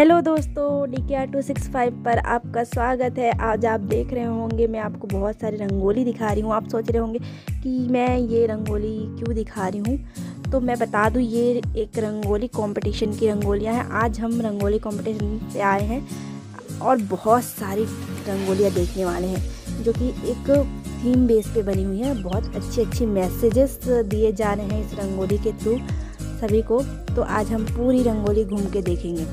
Hello दोस्तों, DKR265 पर आपका स्वागत है। आज आप देख रहे होंगे मैं आपको बहुत सारी रंगोली दिखा रही हूँ। आप सोच रहे होंगे कि मैं ये रंगोली क्यों दिखा रही हूँ, तो मैं बता दूँ ये एक रंगोली कंपटीशन की रंगोलियाँ हैं। आज हम रंगोली कंपटीशन से आए हैं और बहुत सारी रंगोलियाँ देखने वाले हैं जो कि एक थीम बेस पे बनी हुई है। बहुत अच्छे मैसेजेस दिए जा रहे हैं इस रंगोली के थ्रू सभी को। तो आज हम पूरी रंगोली घूम के देखेंगे।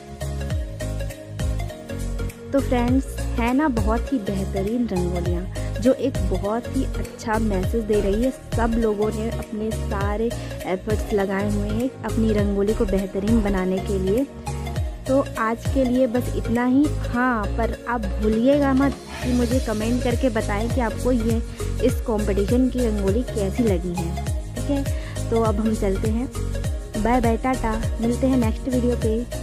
तो फ्रेंड्स है ना बहुत ही बेहतरीन रंगोलियाँ। जो एक बहुत ही अच्छा मैसेज दे रही है। सब लोगों ने अपने सारे एफर्ट्स लगाए हुए हैं अपनी रंगोली को बेहतरीन बनाने के लिए। तो आज के लिए बस इतना ही। हाँ, पर आप भूलिएगा मत कि मुझे कमेंट करके बताएं कि आपको ये इस कंपटीशन की रंगोली कैसी लगी है। ठीक है, तो अब हम चलते हैं। बाय बाय, टाटा, मिलते हैं नेक्स्ट वीडियो पे।